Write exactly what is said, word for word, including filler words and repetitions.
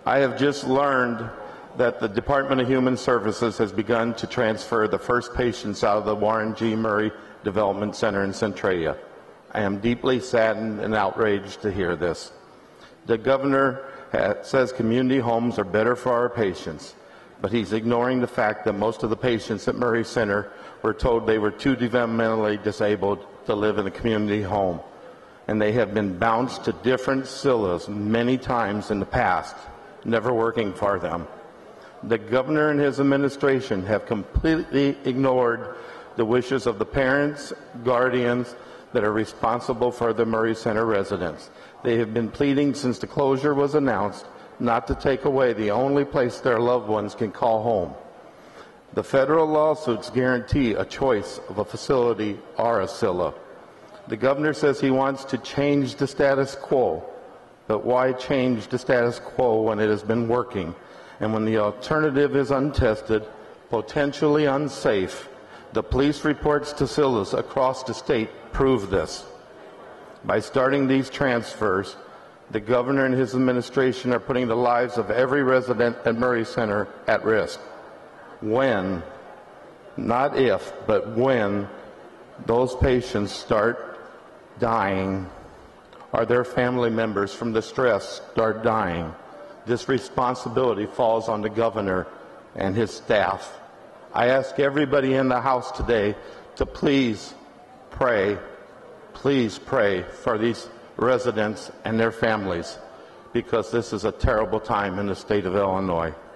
I have just learned that the Department of Human Services has begun to transfer the first patients out of the Warren G. Murray Development Center in Centralia. I am deeply saddened and outraged to hear this. The governor says community homes are better for our patients, but he's ignoring the fact that most of the patients at Murray Center were told they were too developmentally disabled to live in a community home, and they have been bounced to different C I L As many times in the past, never working for them. The governor and his administration have completely ignored the wishes of the parents, guardians that are responsible for the Murray Center residents. They have been pleading since the closure was announced not to take away the only place their loved ones can call home. The federal lawsuits guarantee a choice of a facility or a C I L A. The governor says he wants to change the status quo, but why change the status quo when it has been working and when the alternative is untested, potentially unsafe? The police reports to C I L As across the state prove this. By starting these transfers, the governor and his administration are putting the lives of every resident at Murray Center at risk. When, not if, but when those patients start dying, or their family members from the stress start dying, this responsibility falls on the governor and his staff. I ask everybody in the House today to please pray, please pray for these residents and their families, because this is a terrible time in the state of Illinois.